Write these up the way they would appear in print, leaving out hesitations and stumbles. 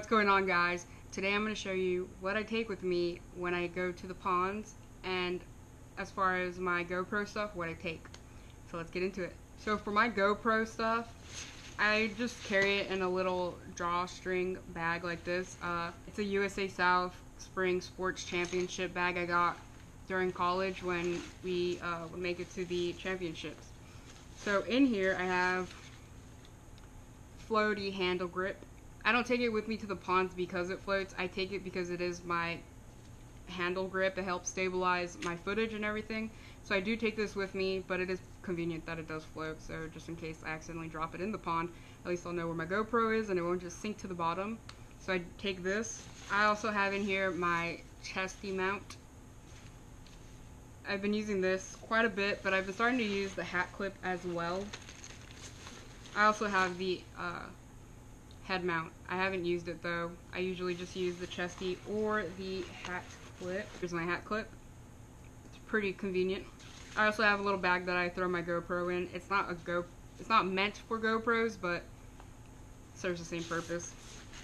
What's going on, guys? Today I'm going to show you what I take with me when I go to the ponds, and as far as my GoPro stuff, what I take. So let's get into it. So for my GoPro stuff, I just carry it in a little drawstring bag like this. It's a USA South Spring Sports Championship bag I got during college when we would make it to the championships. So in here I have floaty handle grip. I don't take it with me to the ponds because it floats. I take it because it is my handle grip. It helps stabilize my footage and everything. So I do take this with me, but it is convenient that it does float. So just in case I accidentally drop it in the pond, at least I'll know where my GoPro is and it won't just sink to the bottom. So I take this. I also have in here my Chesty mount. I've been using this quite a bit, but I've been starting to use the hat clip as well. I also have the head mount. I haven't used it though. I usually just use the Chesty or the hat clip. Here's my hat clip. It's pretty convenient. I also have a little bag that I throw my GoPro in. It's not meant for GoPros, but it serves the same purpose.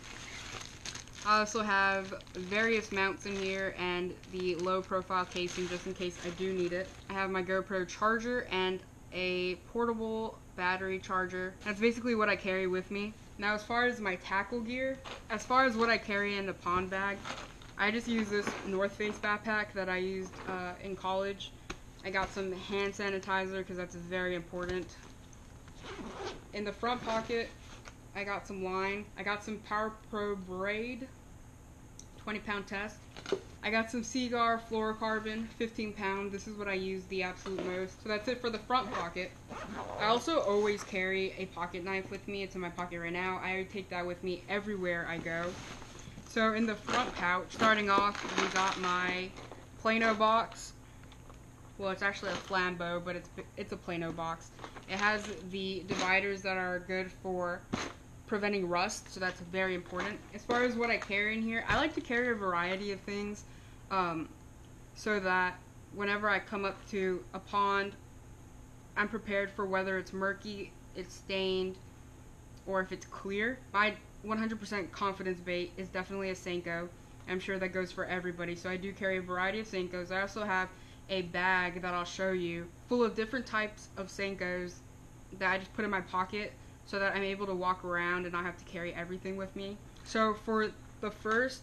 I also have various mounts in here and the low profile casing just in case I do need it. I have my GoPro charger and a portable battery charger. That's basically what I carry with me. Now as far as my tackle gear, as far as what I carry in the pond bag, I just use this North Face backpack that I used in college. I got some hand sanitizer because that's very important. In the front pocket, I got some line. I got some Power Pro Braid, 20-pound test. I got some Seagar Fluorocarbon, 15-pound. This is what I use the absolute most. So that's it for the front pocket. I also always carry a pocket knife with me. It's in my pocket right now. I take that with me everywhere I go. So in the front pouch, starting off, we got my Plano box. Well, it's actually a flambeau, but it's a Plano box. It has the dividers that are good for preventing rust, so that's very important. As far as what I carry in here, I like to carry a variety of things so that whenever I come up to a pond, I'm prepared for whether it's murky, it's stained, or if it's clear. My 100% confidence bait is definitely a Senko. I'm sure that goes for everybody, so I do carry a variety of Senkos. I also have a bag that I'll show you full of different types of Senkos that I just put in my pocket so that I'm able to walk around and not have to carry everything with me. So for the first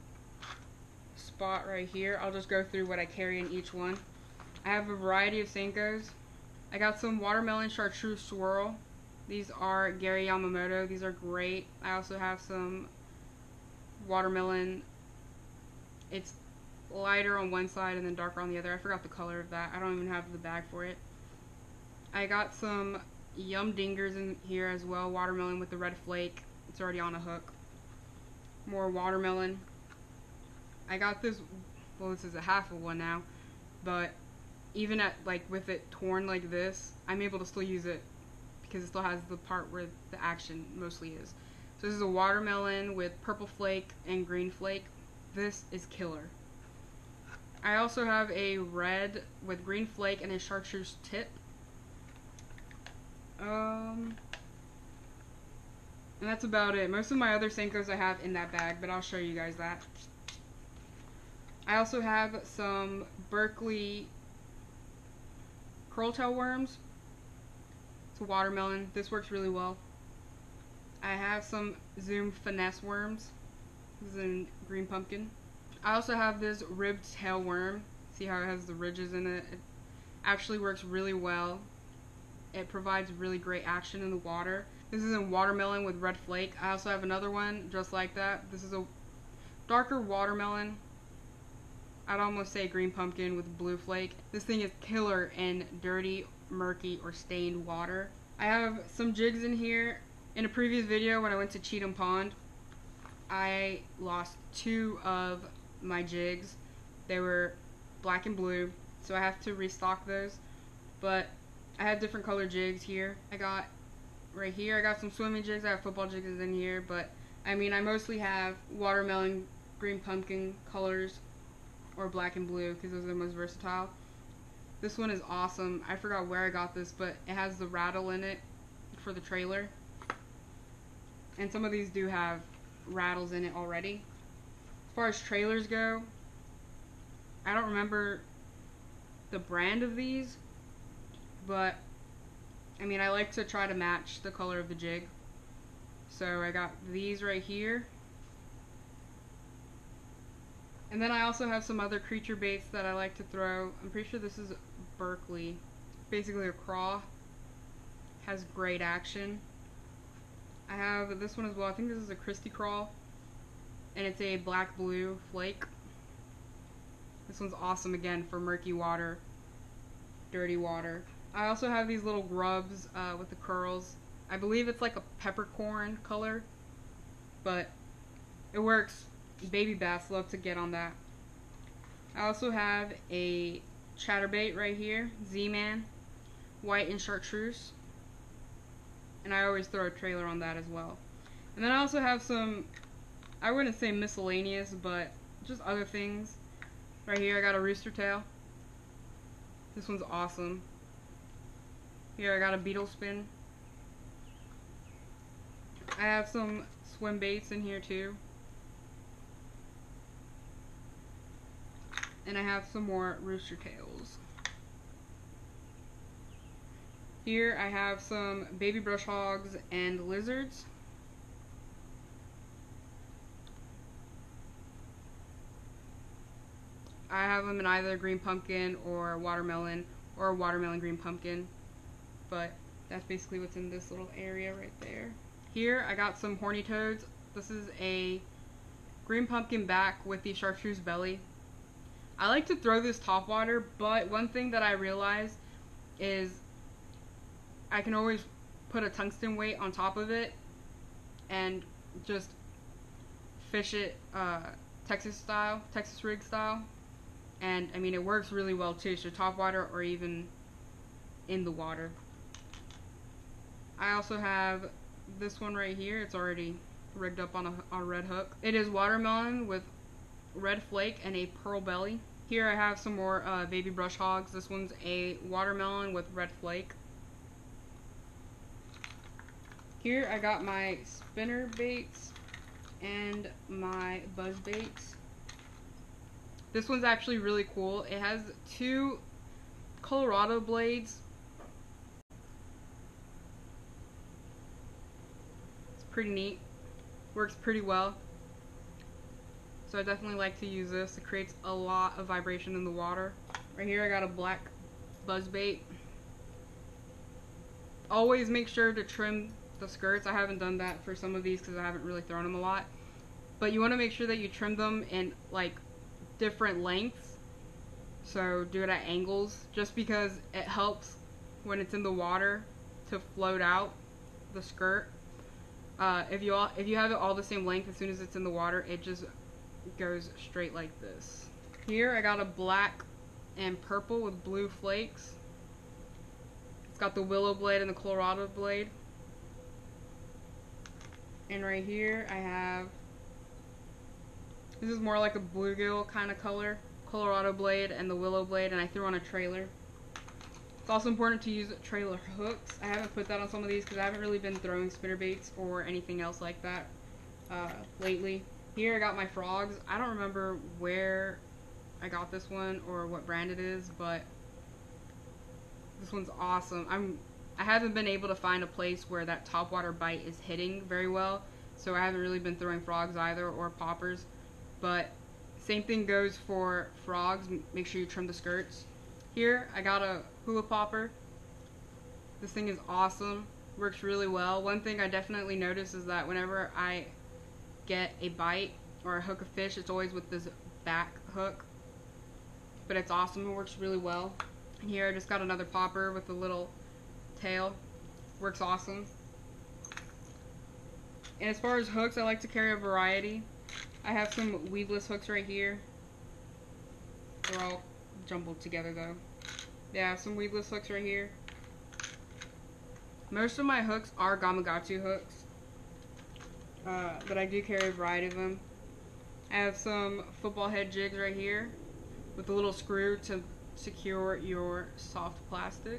spot right here, I'll just go through what I carry in each one. I have a variety of Senkos. I got some watermelon chartreuse swirl. These are Gary Yamamoto. These are great. I also have some watermelon. It's lighter on one side and then darker on the other. I forgot the color of that. I don't even have the bag for it. I got some Yum Dingers in here as well. Watermelon with the red flake. It's already on a hook. More watermelon. I got this, well, this is a half of one now, but even at, like, with it torn like this, I'm able to still use it because it still has the part where the action mostly is. So this is a watermelon with purple flake and green flake. This is killer. I also have a red with green flake and a chartreuse tip. And that's about it. Most of my other Senkos I have in that bag, but I'll show you guys that. I also have some Berkeley curl-tail worms. It's a watermelon. This works really well. I have some Zoom finesse worms. This is in green pumpkin. I also have this ribbed tail worm. See how it has the ridges in it? It actually works really well. It provides really great action in the water. This is in watermelon with red flake. I also have another one just like that. This is a darker watermelon. I'd almost say green pumpkin with blue flake. This thing is killer in dirty, murky, or stained water. I have some jigs in here. In a previous video when I went to Cheatham Pond, I lost 2 of my jigs. They were black and blue, so I have to restock those. But I have different color jigs here. I got right here, I got some swimming jigs. I have football jigs in here, but I mean, I mostly have watermelon, green pumpkin colors, or black and blue because those are the most versatile. This one is awesome. I forgot where I got this, but it has the rattle in it for the trailer. And some of these do have rattles in it already. As far as trailers go, I don't remember the brand of these, but I mean, I like to try to match the color of the jig. So I got these right here. And then I also have some other creature baits that I like to throw. I'm pretty sure this is Berkeley. Basically a craw. Has great action. I have this one as well. I think this is a Chesty crawl. And it's a black blue flake. This one's awesome again for murky water, dirty water. I also have these little grubs with the curls. I believe it's like a peppercorn color, but it works. Baby bass love to get on that. I also have a chatterbait right here, Z-Man, white and chartreuse, and I always throw a trailer on that as well. And then I also have some, I wouldn't say miscellaneous, but just other things. Right here I got a rooster tail. This one's awesome. Here I got a beetle spin. I have some swim baits in here too. And I have some more rooster tails. Here I have some baby brush hogs and lizards. I have them in either green pumpkin or watermelon green pumpkin. But that's basically what's in this little area right there. Here I got some horny toads. This is a green pumpkin back with the chartreuse belly. I like to throw this topwater, but one thing that I realized is I can always put a tungsten weight on top of it and just fish it Texas rig style. And I mean, it works really well too, so topwater or even in the water. I also have this one right here. It's already rigged up on a red hook. It is watermelon with red flake and a pearl belly. Here I have some more baby brush hogs. This one's a watermelon with red flake. Here I got my spinner baits and my buzz baits. This one's actually really cool. It has two Colorado blades. It's pretty neat. Works pretty well. So I definitely like to use this. It creates a lot of vibration in the water. Right here I got a black buzz bait. Always make sure to trim the skirts. I haven't done that for some of these because I haven't really thrown them a lot. But you want to make sure that you trim them in like different lengths. So do it at angles, just because it helps when it's in the water to float out the skirt. If you have it all the same length, as soon as it's in the water, it just goes straight like this. Here I got a black and purple with blue flakes. It's got the willow blade and the Colorado blade. And right here I have, this is more like a bluegill kind of color, Colorado blade and the willow blade, and I threw on a trailer. It's also important to use trailer hooks. I haven't put that on some of these because I haven't really been throwing spinner baits or anything else like that lately. Here I got my frogs. I don't remember where I got this one or what brand it is, but this one's awesome. I haven't been able to find a place where that topwater bite is hitting very well, so I haven't really been throwing frogs either, or poppers. But same thing goes for frogs. Make sure you trim the skirts. Here I got a hula popper. This thing is awesome. Works really well. One thing I definitely notice is that whenever I get a bite or a hook of fish, it's always with this back hook. But it's awesome. It works really well. And here I just got another popper with a little tail. Works awesome. And as far as hooks, I like to carry a variety. I have some weaveless hooks right here. They're all jumbled together though. Yeah, I have some weaveless hooks right here. Most of my hooks are Gamakatsu hooks, but I do carry a variety of them. I have some football head jigs right here with a little screw to secure your soft plastic.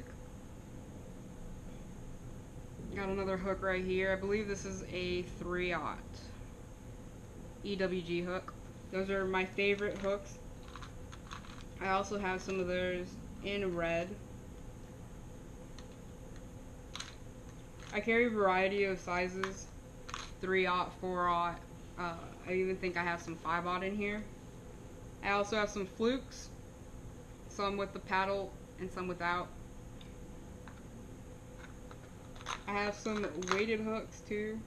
Got another hook right here. I believe this is a 3/0. EWG hook. Those are my favorite hooks. I also have some of those in red. I carry a variety of sizes, 3/0, 4/0. I even think I have some 5/0 in here. I also have some flukes, some with the paddle and some without. I have some weighted hooks too.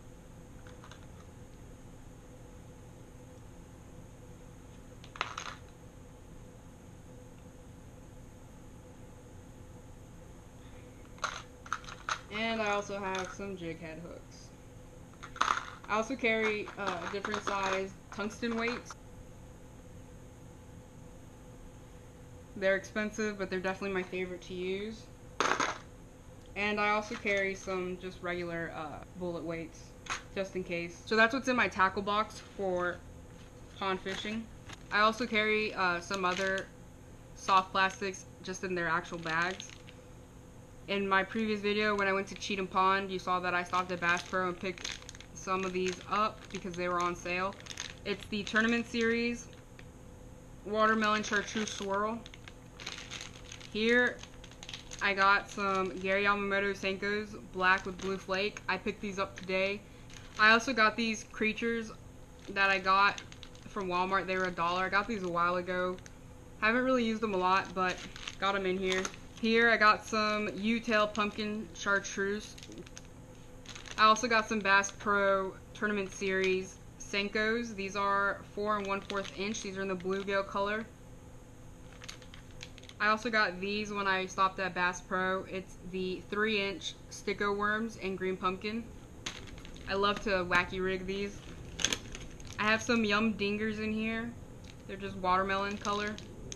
And I also have some jig head hooks. I also carry different size tungsten weights. They're expensive, but they're definitely my favorite to use. And I also carry some just regular bullet weights, just in case. So that's what's in my tackle box for pond fishing. I also carry some other soft plastics just in their actual bags. In my previous video, when I went to Cheatham Pond, you saw that I stopped at Bass Pro and picked some of these up because they were on sale. It's the Tournament Series Watermelon Chartreuse Swirl. Here, I got some Gary Yamamoto Senkos, black with blue flake. I picked these up today. I also got these creatures that I got from Walmart. They were $1. I got these a while ago. Haven't really used them a lot, but got them in here. Here I got some U-tail pumpkin chartreuse. I also got some Bass Pro Tournament Series Senkos. These are 4 1/4 inch. These are in the bluegill color. I also got these when I stopped at Bass Pro. It's the 3-inch sticko worms and green pumpkin. I love to wacky rig these. I have some Yum Dingers in here. They're just watermelon color.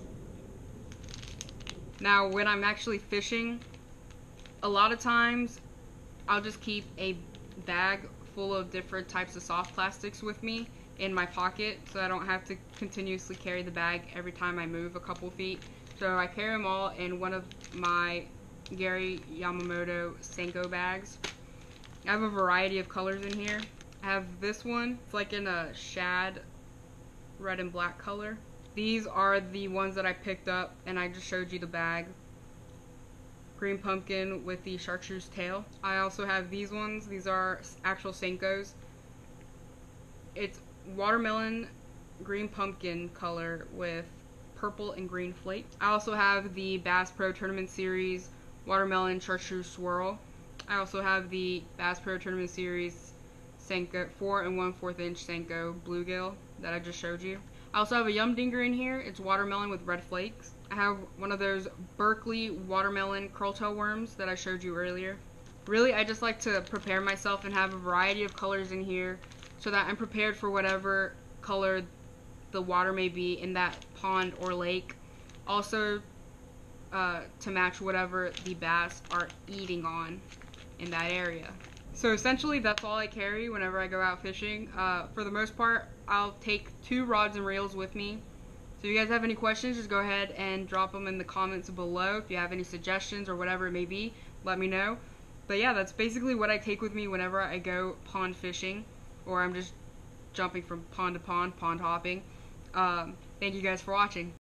Now, when I'm actually fishing, a lot of times I'll just keep a bag full of different types of soft plastics with me in my pocket, so I don't have to continuously carry the bag every time I move a couple feet. So I carry them all in one of my Gary Yamamoto Senko bags. I have a variety of colors in here. I have this one. It's like in a shad red and black color. These are the ones that I picked up, and I just showed you the bag. Green pumpkin with the chartreuse tail. I also have these ones. These are actual Senkos. It's watermelon green pumpkin color with purple and green flake. I also have the Bass Pro Tournament Series Watermelon Chartreuse Swirl. I also have the Bass Pro Tournament Series Senko 4 1/4 inch Senko bluegill that I just showed you. I also have a Yum Dinger in here. It's watermelon with red flakes. I have one of those Berkeley watermelon curltail worms that I showed you earlier. Really, I just like to prepare myself and have a variety of colors in here so that I'm prepared for whatever color the water may be in that pond or lake. Also, to match whatever the bass are eating on in that area. So essentially, that's all I carry whenever I go out fishing. For the most part, I'll take 2 rods and reels with me. So if you guys have any questions, just go ahead and drop them in the comments below. If you have any suggestions or whatever it may be, let me know. But yeah, that's basically what I take with me whenever I go pond fishing, or I'm just jumping from pond to pond hopping. Thank you guys for watching.